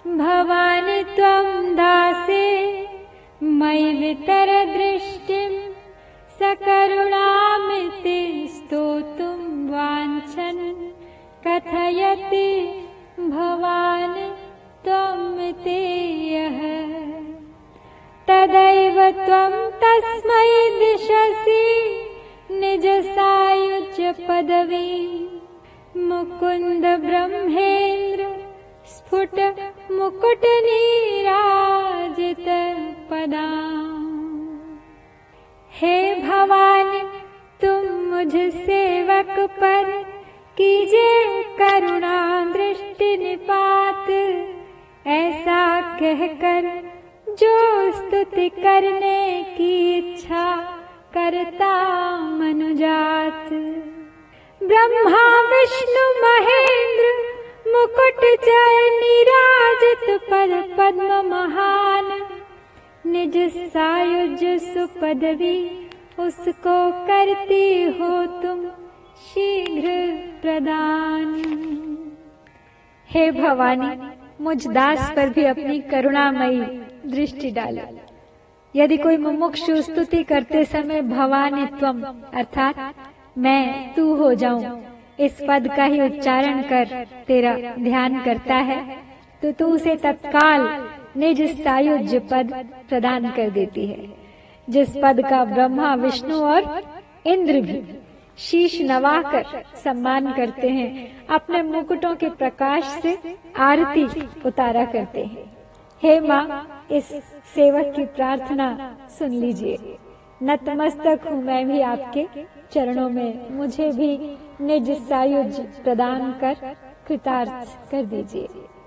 भवानि त्वं दासे मयि वितर दृष्टिं सकरुणामिति स्तोतुं वाञ्छन् कथयति भवान् त्वमिति यः तदैव त्वं तस्मै दिशसि निज सायुज्य पदवी मुकुन्द ब्रह्मेन्द्र स्फुट मुकुट नीराजित पदा। हे भवानी तुम मुझ सेवक पर कीजिए करुणा दृष्टि निपात, ऐसा कहकर जो स्तुति करने की इच्छा करता मनुजात। ब्रह्मा विष्णु महेंद्र मुकुट जय निराजित पद पद्म महान, निज सायुज सुपदवी उसको करती हो तुम शीघ्र प्रदान। हे भवानी मुझ दास पर भी अपनी करुणामयी दृष्टि डालो। यदि कोई मुमुक्षु स्तुति करते समय भवानी त्वम अर्थात मैं तू हो जाऊं इस पद का ही उच्चारण कर तेरा ध्यान करता है तो तू उसे तत्काल निज सायुज्य पद प्रदान कर देती है, जिस पद का ब्रह्मा विष्णु और इंद्र भी शीश नवाकर सम्मान करते हैं, अपने मुकुटों के प्रकाश से आरती उतारा करते हैं। हे माँ, इस सेवक की प्रार्थना सुन लीजिए। नतमस्तक हूँ मैं भी आपके चरणों में, मुझे भी निज सायुज प्रदान कर कृतार्थ कर दीजिए।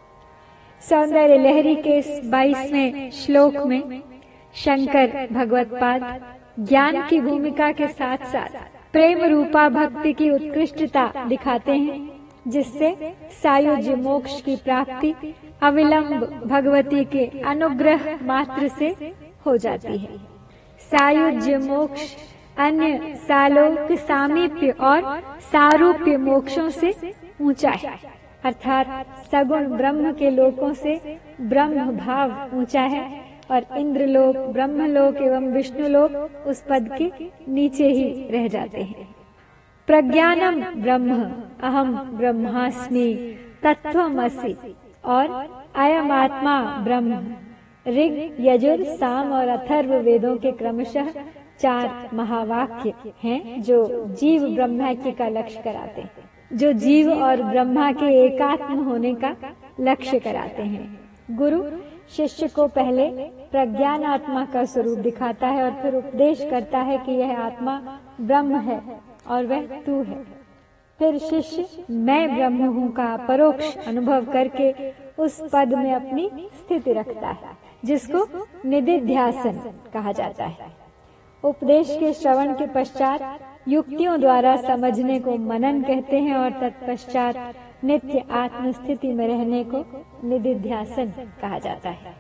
सौंदर्य लहरी के इस 22वें श्लोक में शंकर भगवत्पाद ज्ञान की भूमिका के साथ साथ प्रेम रूपा भक्ति की उत्कृष्टता दिखाते हैं, जिससे सायुज्य मोक्ष की प्राप्ति अविलंब भगवती के अनुग्रह मात्र से हो जाती है। सायुज्य मोक्ष अन्य सालोक सामीप्य और सारूप्य मोक्षों से ऊंचा है, अर्थात सगुण ब्रह्म के लोकों से ब्रह्म भाव ऊंचा है और इंद्रलोक, ब्रह्मलोक एवं विष्णुलोक उस पद के नीचे ही रह जाते हैं। प्रज्ञानम ब्रह्म अहम ब्रह्मास्मि तत्त्वमसि और अयम आत्मा ब्रह्म ऋग, यजुर, साम और अथर्व वेदों के क्रमशः 4 महावाक्य हैं जो जीव ब्रह्मैक्य का लक्ष्य कराते हैं, जो जीव और ब्रह्मा के एकात्म होने का लक्ष्य कराते हैं। गुरु शिष्य को पहले प्रज्ञान आत्मा का स्वरूप दिखाता है और फिर उपदेश करता है कि यह आत्मा ब्रह्म है और वह तू है। फिर शिष्य मैं ब्रह्म हूँ का परोक्ष अनुभव करके उस पद में अपनी स्थिति रखता है, जिसको निदिध्यासन कहा जाता है। उपदेश के श्रवण के पश्चात युक्तियों द्वारा समझने को मनन कहते हैं और तत्पश्चात नित्य आत्मस्थिति में रहने को निदिध्यासन कहा जाता है।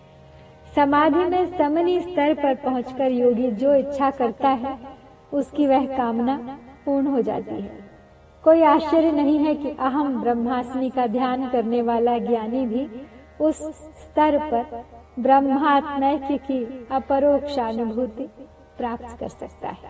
समाधि में समनी स्तर पर पहुंचकर योगी जो इच्छा करता है उसकी वह कामना पूर्ण हो जाती है। कोई आश्चर्य नहीं है कि अहम ब्रह्मास्मि का ध्यान करने वाला ज्ञानी भी उस स्तर पर ब्रह्मात्मैक्य की अपरोक्षानुभूति प्राप्त कर सकता है।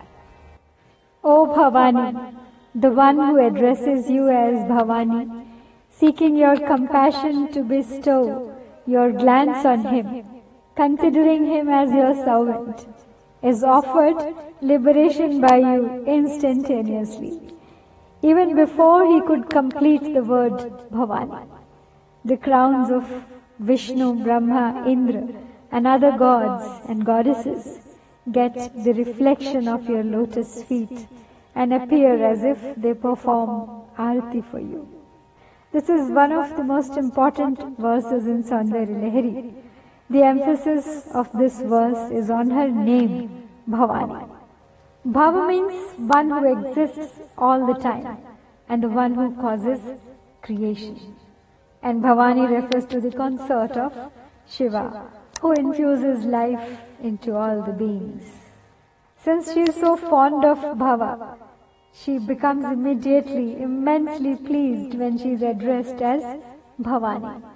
O Bhavani, the one who addresses you as Bhavani, seeking your compassion to bestow your glance on him, considering him as your servant, is offered liberation by you instantaneously, even before he could complete the word Bhavani. The crowns of Vishnu, Brahma, Indra, and other gods and goddesses get the reflection of your lotus feet and appear as if they perform arati for you. This is one of the most important verses in Saundarya Lahari. The emphasis of this verse is on her name, Bhavani. Bhava means one who exists all the time and the one who causes creation. And Bhavani refers to the consort of Shiva, who infuses life into all the beings. Since she is so fond of Bhava, she becomes immediately immensely pleased when she is addressed as Bhavani.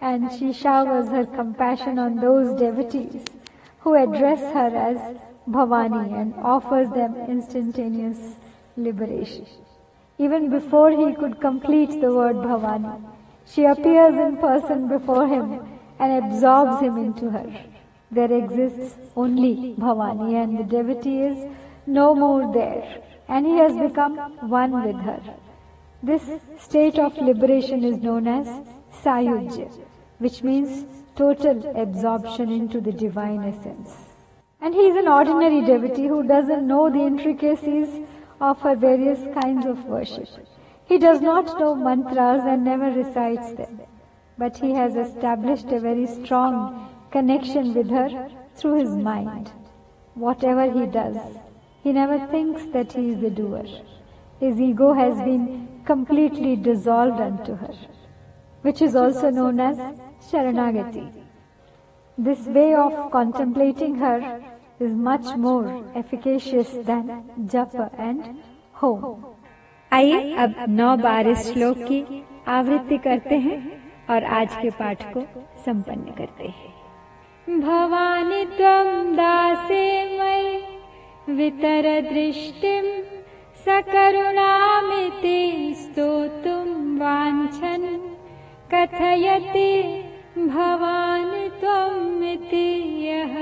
and she showers her compassion on those devotees who address her as Bhavani and offers them instantaneous liberation. Even before he could complete the word Bhavani, she appears in person before him and absorbs him into her. There exists only Bhavani and the devotee is no more there, and he has become one with her. This state of liberation is known as Sayujya, which means total absorption into the divine essence. And he is an ordinary devotee who doesn't know the intricacies of her various kinds of worship. He does not know mantras and never recites them, but he has established a very strong connection with her through his mind. Whatever he does, he never thinks that he is the doer. His ego has been completely dissolved unto her, which is also known as Sharanagati. This way of contemplating her is much more efficacious than japa and home. आइए अब 9 बार इस श्लोक की आवृत्ति करते हैं और आज के पाठ को संपन्न करते हैं। भवानी त्वं दासे मयि वितर दृष्टिं सकरुणामिति स्तोतुं वाञ्छन् कथयति भवान् त्वमिति यः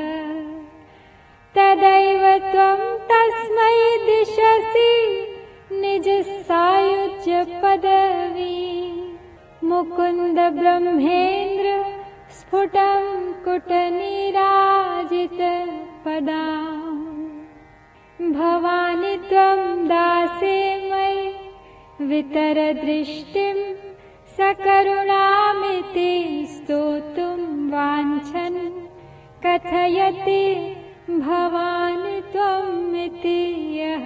तदैव त्वं तस्मै दिशसि निज सायुज्य पदवी मुकुन्द ब्रह्मेन्द्र स्फुटं कुटनीराजित पदाम् भवानी त्वं दासे मयि वितर दृष्टिं सकरुणामिति स्तोतुं वाञ्छन् कथयति भवान् त्वमिति यः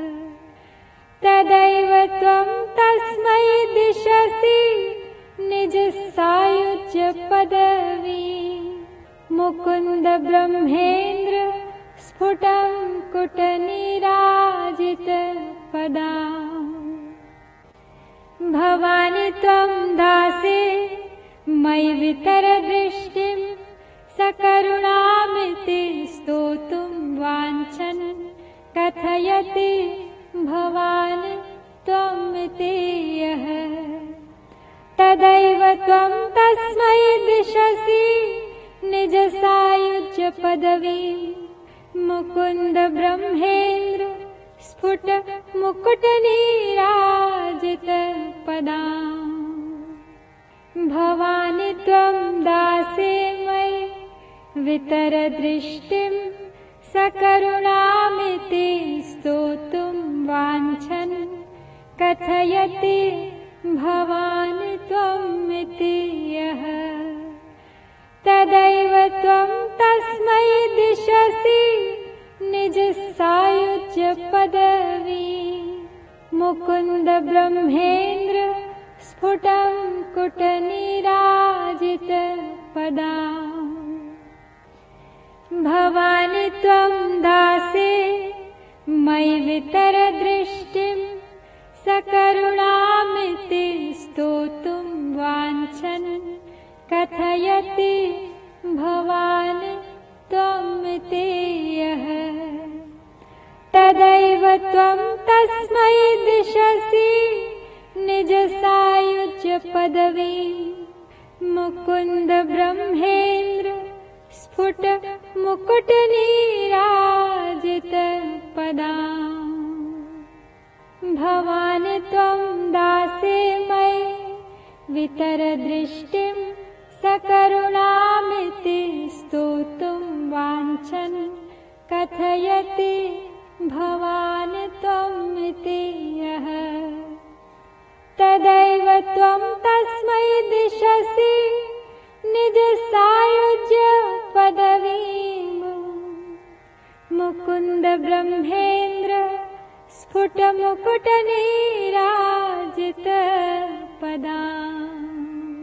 तदैव त्वं तस्मै दिशसि निज सायुज्य पदवी मुकुन्द ब्रह्मेन्द्र स्फुटं कुटनीराजित पदाम् भवानी त्वं दासे मयि वितर दृष्टिं सकरुणामिति स्तोतुं वाञ्छन् कथयति भवान् त्वमिति यः तदैव त्वं तस्मै दिशसि निज सायुज्य पदवीं मुकुन्द ब्रह्मेन्द्र स्फुट मुकुटनीराजित पदाम् भवानी त्वं दासे मयि वितर दृष्टिं सकरुणामिति स्तोतुं वाञ्छन् कथयति भवान् त्वमिति यः तदैव त्वं तस्मै दिशसि निज सायुज्य पदवी मुकुन्द ब्रह्मेन्द्र स्फुटं कुटनीराजित पदाम् भवानी त्वं दासे मयि वितर दृष्टिं सकरुणामिति स्तोतुं वाञ्छन् कथयति भवान् त्वमिति यः तदैव त्वं तस्मै दिशसि निज सायुज्य पदवीं मुकुन्द ब्रह्मेन्द्र स्फुट मुकुटनीराजित पदाम् भवानी त्वं दासे मयि वितर दृष्टिं सकरुणामिति स्तोतुं वाञ्छन् कथयति भवान् त्वमिति यः तदैव त्वं तस्मै दिशसि निज सायुज्य पदवीं मुकुन्द ब्रह्मेन्द्र स्फुट मुकुटनीराजित पदाम्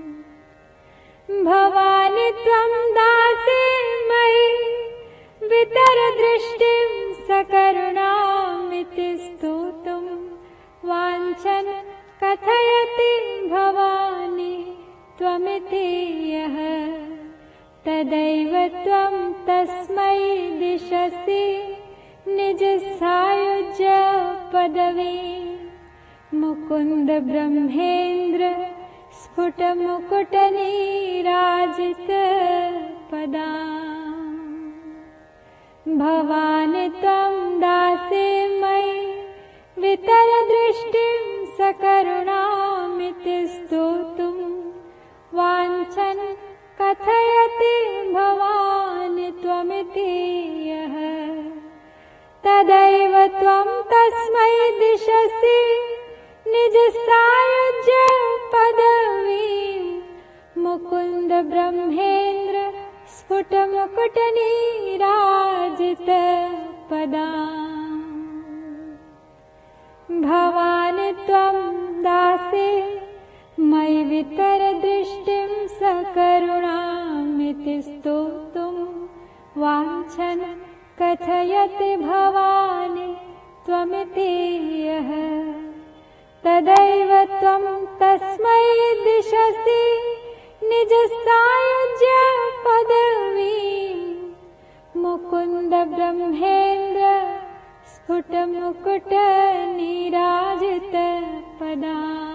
भवानी त्वं दासे मयि वितर दृष्टिं सकरुणामिति स्तोतुं वाञ्छन् कथयति भवानी त्वमिति यः तदैव त्वं तस्मै दिशसि निज सायुज्य पदवी मुकुन्द ब्रह्मेन्द्र स्फुट मुकुट नीराजित पदा भवानि त्वं दासे मयि वितर दृष्टिं सकरुणामिति स्तोतुं वाञ्छन् कथयति भवानि त्वमिति यः तदैव त्वं तस्मै दिशसि निज सायुज्य पदवीं मुकुन्द ब्रह्मेन्द्र स्फुट मुकुट नीराजित पदा भवानि त्वं दासे मयि वितर दृष्टिं सकरुणामिति स्तोतुं वाञ्छन् कथयति भवानि त्वमिति यः तदैव त्वं तस्मै दिशसि निज सायुज्य पदवीं मुकुन्द ब्रह्मेन्द्र स्फुट मुकुट नीराजित पदा।